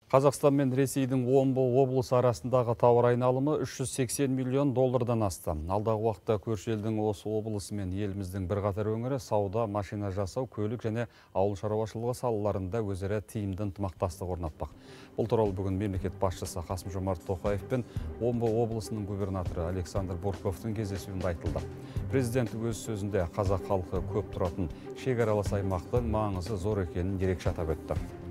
Қазақстан мен Ресейдің Омбы облысы арасындағы тауар айналымы 380 миллион доллардан асты. Алдағы уақытта көрші елдің осы облысы мен еліміздің бірқатар өңірі сауда, машина жасау, көлік және ауыл шаруашылығы салаларында өзара тиімді ынтымақтастық орнатпақ. Бұл туралы бүгін мемлекет басшысы Қасым-Жомарт Тоқаев пен Омбы облысының губернаторы Александр Бурковтың кездесуінде айтылды. Президент өз сөзінде қазақ халқы көп тұратын шекаралас аймақтың маңызы зор екенін ерекше атап өтті.